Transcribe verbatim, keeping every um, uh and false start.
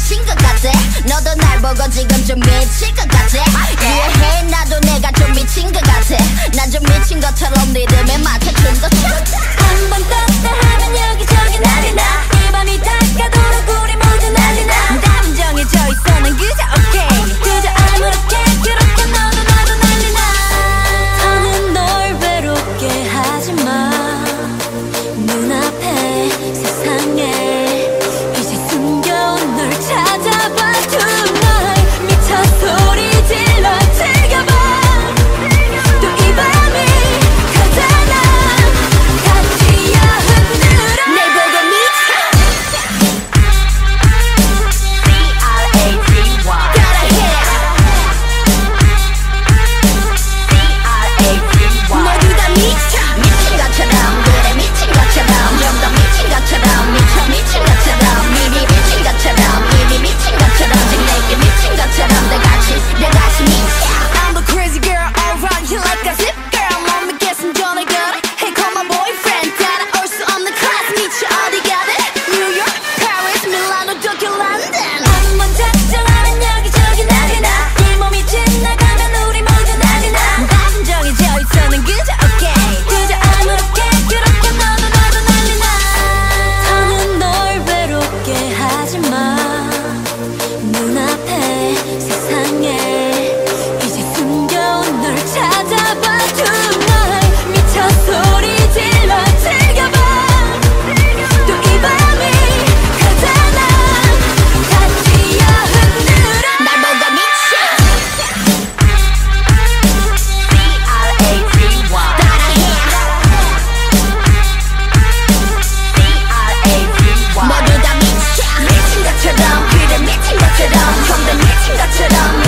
미친 것 같아. 너도 날 보고 지금 좀 미칠 것 같아. 이해해 나도 내가 좀 미친 것 같아. 난 좀 미친 것처럼 리듬에 맞춰준 것 한 번 떴다 하면 여기저기 난리 나. 이 밤이 다가도록 우리 모두 난리 나. 답은 정해져 있어 난 그저 오케이. 그저 아무렇게 그렇게 너도 나도 난리 나. 더는 널 외롭게 하지마. 눈앞에 세상에 이제 숨겨온 널 찾아봐. Tonight 미쳐 소리 질러 즐겨봐. 또 이 밤이 가잖아. 같이야 흔들어. 날 보고 미쳐. C R A T Y 따라해. C R A T Y 모두 다 미쳐. 미친 것처럼 그래 미친 것처럼 좀 더 미친 것처럼 미쳐 미친 것처럼 이미 미친 것처럼 이미 미친 것처럼 지금 내게 미친 것처럼 다 같이 다 같이 미쳐. I'm the crazy girl around here like a zip girl. 몸이 깨슴 전에 가래. Hey call my boyfriend. 따라올 수 없는 class 미쳐 어디 가든. New York, Paris, Milano, Tokyo, London. 한번 작정하면 여기저기 난리 나. 이 몸이 지나가면 우리 모두 난리 나. 답은 정해져 있어 난 그저 오케이. 그저 아무렇게 그렇게 너도 나도 난리 나. 더는 널 외롭게 하지마. 눈앞에 세상에 이제 숨겨온 널 찾아봐. Tonight 미쳐 소리 질러 즐겨봐. 또 이 밤이 가잖아. 같이야 흔들어. 날 보고 미쳐. C R A T Y 따라해. C R A T Y 모두 다 미쳐. 미친 것처럼 그래 미친 것처럼 좀 더 미친 것처럼